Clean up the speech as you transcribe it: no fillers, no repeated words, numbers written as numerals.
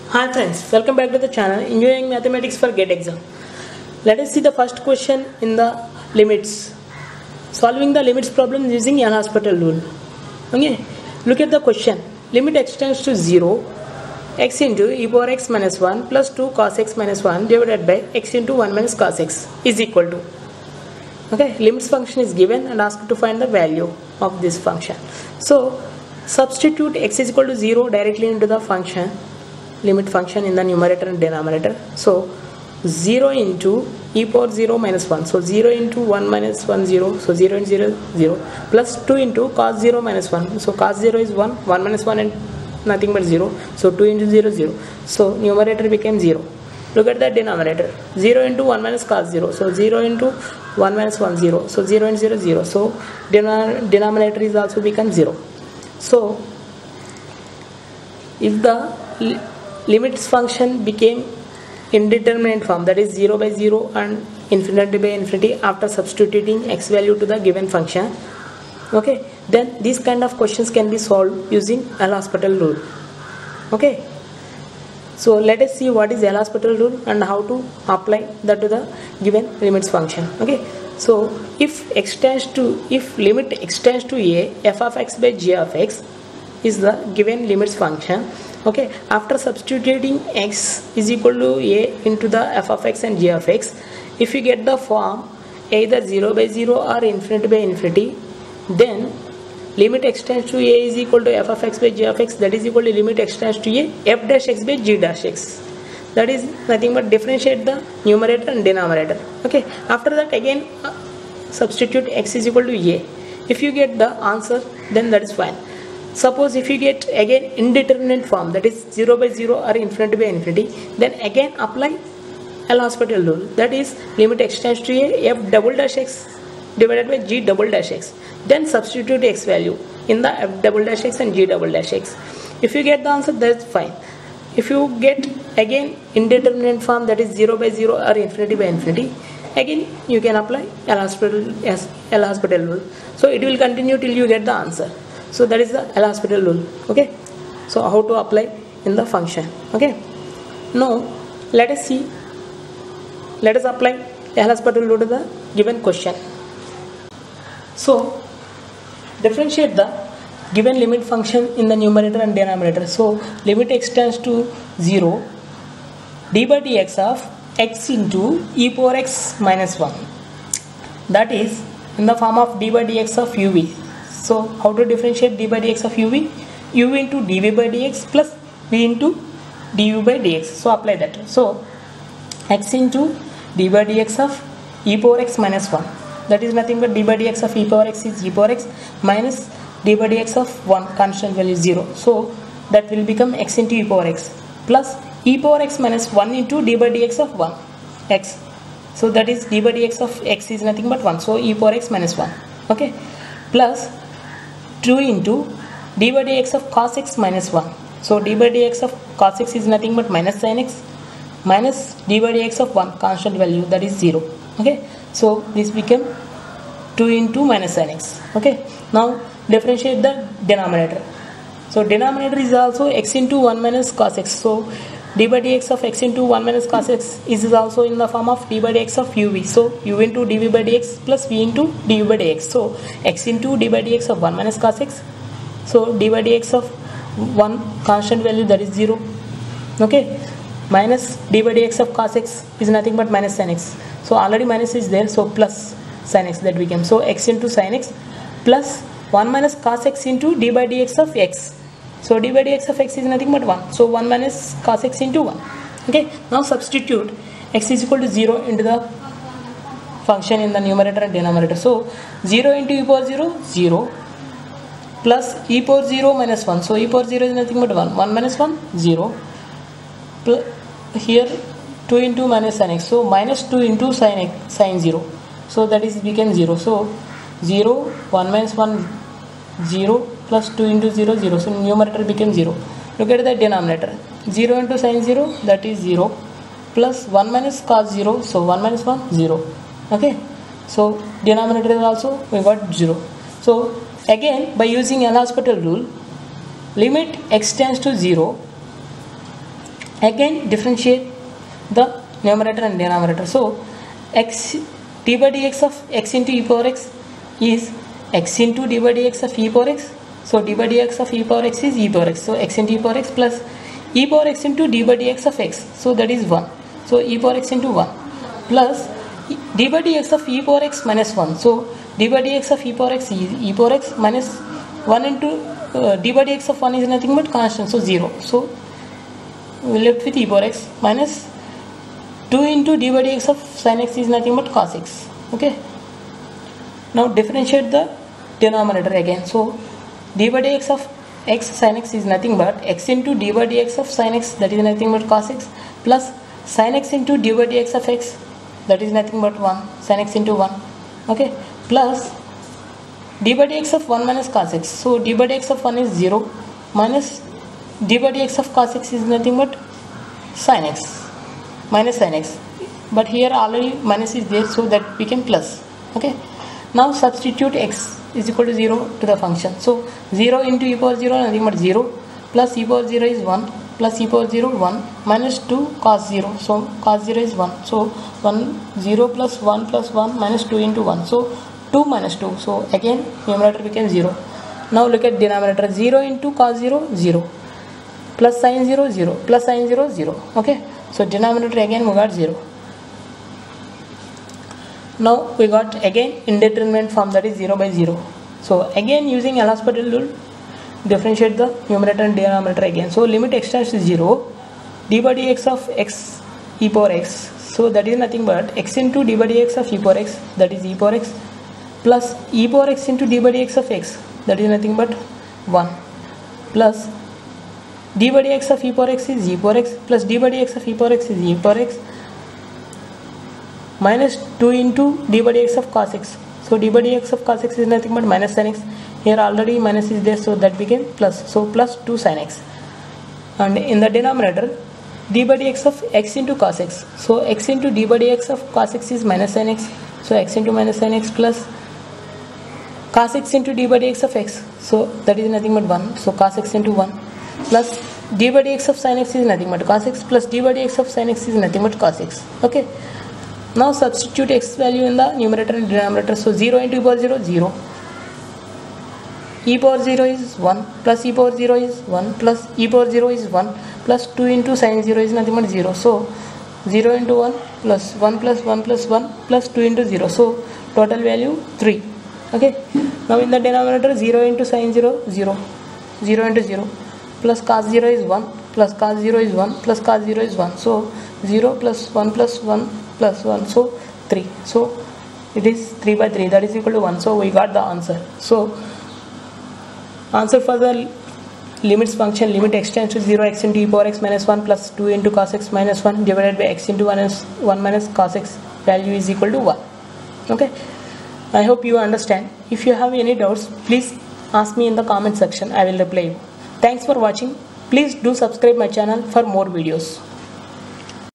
Hi friends, welcome back to the channel Enjoying Mathematics for GATE Exam. Let us see the first question in the limits. Solving the limits problem using L'Hospital rule. Okay, look at the question. Limit x tends to 0, x into e power x minus 1 plus 2 cos x minus 1 divided by x into 1 minus cos x is equal to. Okay, limits function is given and asked to find the value of this function. So substitute x is equal to 0 directly into the function. Limit function in the numerator and denominator. So 0 into e power 0 minus 1. So 0 into 1 minus 1 0. So 0 into 0 0 plus 2 into cos 0 minus 1. So cos 0 is 1. 1 minus 1 and nothing but 0. So 2 into 0 0. So numerator became 0. Look at the denominator. 0 into 1 minus cos 0. So 0 into 1 minus 1 0. So 0 into 0 0. So denominator is also become 0. So if the limits function became indeterminate form, that is 0 by 0 and infinity by infinity after substituting x value to the given function, okay, then these kind of questions can be solved using L'Hospital rule. Okay, so let us see what is L'Hospital rule and how to apply that to the given limits function. Okay, so if limit x tends to a, f of x by g of x is the given limits function. Okay, after substituting x is equal to a into the f of x and g of x, if you get the form either 0 by 0 or infinity by infinity, then limit x tends to a is equal to f of x by g of x, that is equal to limit x tends to a f dash x by g dash x. That is nothing but differentiate the numerator and denominator. Okay, after that again substitute x is equal to a. If you get the answer, then that is fine. Suppose if you get again indeterminate form, that is 0 by 0 or infinity by infinity, then again apply L'Hospital rule, that is limit x tends to a f double dash x divided by g double dash x, then substitute x value in the f double dash x and g double dash x. If you get the answer, that's fine. If you get again indeterminate form, that is 0 by 0 or infinity by infinity, again you can apply L'Hospital rule. So it will continue till you get the answer. So that is the L'Hospital rule. Okay, so how to apply in the function. Okay, now let us apply L'Hospital rule to the given question. So differentiate the given limit function in the numerator and denominator. So limit x tends to 0, d by dx of x into e power x minus 1, that is in the form of d by dx of uv. So how to differentiate d by dx of uv? U into dv by dx plus v into du by dx. So apply that. So x into d by dx of e power x minus 1, that is nothing but d by dx of e power x is e power x minus d by dx of 1, constant value 0. So that will become x into e power x plus e power x minus 1 into d by dx of 1 x. So that is d by dx of x is nothing but 1. So e power x minus 1. Okay, plus 2 into d by dx of cos x minus 1. So d by dx of cos x is nothing but minus sin x minus d by dx of 1, constant value, that is 0. Okay, so this became 2 into minus sin x. Okay, now differentiate the denominator. So denominator is also x into 1 minus cos x. So d by dx of x into 1 minus cos x is also in the form of d by dx of uv. So u into dv by dx plus v into du by dx. So x into d by dx of 1 minus cos x. So d by dx of 1, constant value, that is 0. Okay, minus d by dx of cos x is nothing but minus sin x. So already minus is there, so plus sin x, that became. So x into sin x plus 1 minus cos x into d by dx of x. So d by dx of x is nothing but 1. So 1 minus cos x into 1. Okay, now substitute x is equal to 0 into the function in the numerator and denominator. So 0 into e power 0, 0 plus e power 0 minus 1. So e power 0 is nothing but 1. 1 minus 1, 0. Plus here 2 into minus sin x. So minus 2 into sin x, sin 0. So that is became 0. So 0, 1 minus 1, 0 plus 2 into 0, 0. So numerator became 0. Look at the denominator. 0 into sin 0, that is 0 plus 1 minus cos 0. So 1 minus 1, 0. Okay, so denominator is also we got 0. So again by using L'Hospital rule, limit x tends to 0, Again differentiate the numerator and denominator. So x d by dx of x into e power x is x into d by dx of e power x. So d by dx of e power x is e power x. So x into e power x plus e power x into d by dx of x. So that is 1. So e power x into 1 plus d by dx of e power x minus 1. So d by dx of e power x is e power x minus 1 into d by dx of 1 is nothing but constant. So 0. So we left with e power x minus 2 into d by dx of sin x is nothing but cos x. Okay. Now differentiate the denominator again. So d by dx of x sin x is nothing but x into d by dx of sin x, that is nothing but cos x, plus sin x into d by dx of x, that is nothing but 1, sin x into 1. Okay, plus d by dx of 1 minus cos x. So d by dx of 1 is 0 minus d by dx of cos x is nothing but sin x minus sin x, but here already minus is there, so that became plus. Okay, now substitute x is equal to 0 to the function. So 0 into e power 0 nothing but 0 plus e power 0 is 1 plus e power 0 1 minus 2 cos 0. So cos 0 is 1. So 0 plus 1 minus 2 into 1. So 2 minus 2. So again numerator became 0. Now look at denominator. 0 into cos 0 0 plus sin 0 0 plus sin 0 0. Okay, so denominator again we got 0. Now we got again indeterminate form, that is 0 by 0. So again using L'Hospital rule, differentiate the numerator and denominator again. So limit x tends to 0, d by dx of x e power x. So that is nothing but x into d by dx of e power x, that is e power x, plus e power x into d by dx of x, that is nothing but 1, plus d by dx of e power x is e power x, plus d by dx of e power x is e power x, minus 2 into d by dx of cos x. So d by dx of cos x is nothing but minus sin x. Here already minus is there, so that became plus. So plus 2 sin x. And in the denominator, d by dx of x into cos x. So x into d by dx of cos x is minus sin x. So x into minus sin x plus cos x into d by dx of x. So that is nothing but 1. So cos x into 1 plus d by dx of sin x is nothing but cos x plus d by dx of sin x is nothing but cos x. Okay. Now substitute x value in the numerator and denominator. So 0 into e power 0 0. E power 0 is 1 plus e power 0 is 1 plus e power 0 is 1 plus 2 into sin 0 is nothing but 0. So 0 into 1 plus 1 plus 1 plus 1 plus 2 into 0. So total value 3. Okay. Now in the denominator, 0 into sin 0 0. 0 into 0 plus cos 0 is 1 plus cos 0 is 1 plus cos 0 is 1. So 0 plus 1 plus 1 plus 1, so 3. So it is 3 by 3, that is equal to 1. So we got the answer. So answer for the limits function, limit x tends to 0, x into e power x minus 1 plus 2 into cos x minus 1 divided by x into 1 minus cos x, value is equal to 1. Okay, I hope you understand. If you have any doubts, please ask me in the comment section. I will reply you. Thanks for watching. Please do subscribe my channel for more videos.